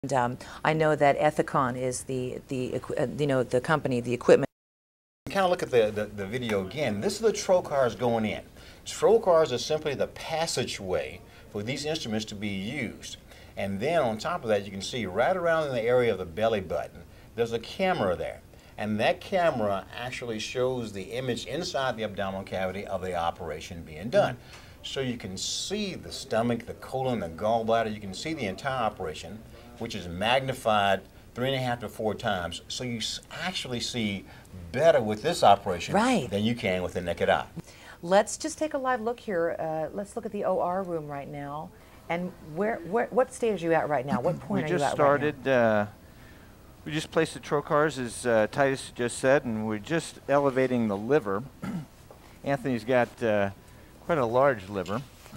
And I know that Ethicon is the company, the equipment. Kind of look at the video again. This is the trocars going in. Trocars are simply the passageway for these instruments to be used. And then on top of that, you can see right around in the area of the belly button, there's a camera there. And that camera actually shows the image inside the abdominal cavity of the operation being done. So you can see the stomach, the colon, the gallbladder. You can see the entire operation, which is magnified 3.5 to 4 times. So you actually see better with this operation than you can with the naked eye. Let's just take a live look here. Let's look at the OR room right now. And what stage are you at right now? What point are you at right now? We just placed the trocars, as Titus just said, and we're just elevating the liver. Anthony's got quite a large liver.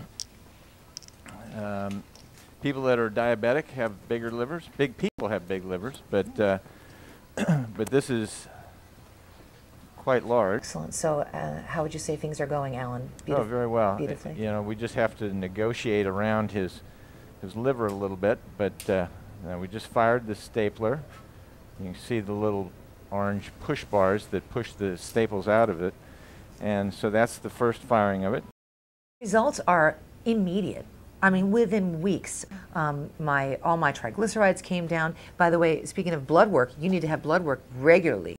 People that are diabetic have bigger livers. Big people have big livers, but but this is quite large. Excellent. So how would you say things are going, Alan? Oh, very well. Beautifully. You know, we just have to negotiate around his liver a little bit, but we just fired the stapler. You can see the little orange push bars that push the staples out of it, and so that's the first firing of it. Results are immediate. I mean, within weeks, all my triglycerides came down. By the way, speaking of blood work, you need to have blood work regularly.